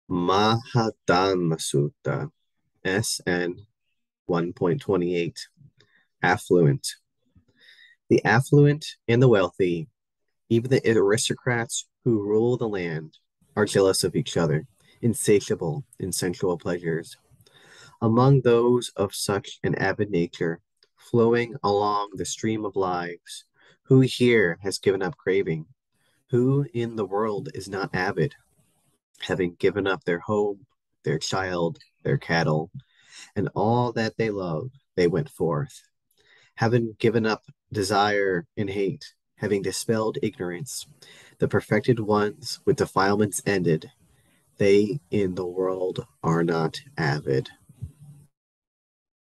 Mahaddhanasutta, SN 1.28. Affluent. The affluent and the wealthy, even the aristocrats who rule the land, are jealous of each other, insatiable in sensual pleasures. Among those of such an avid nature, flowing along the stream of lives, who here has given up craving? Who in the world is not avid, having given up their home, their child, their cattle, and all that they love, they went forth. Having given up desire and hate, having dispelled ignorance, the perfected ones with defilements ended, they in the world are not avid.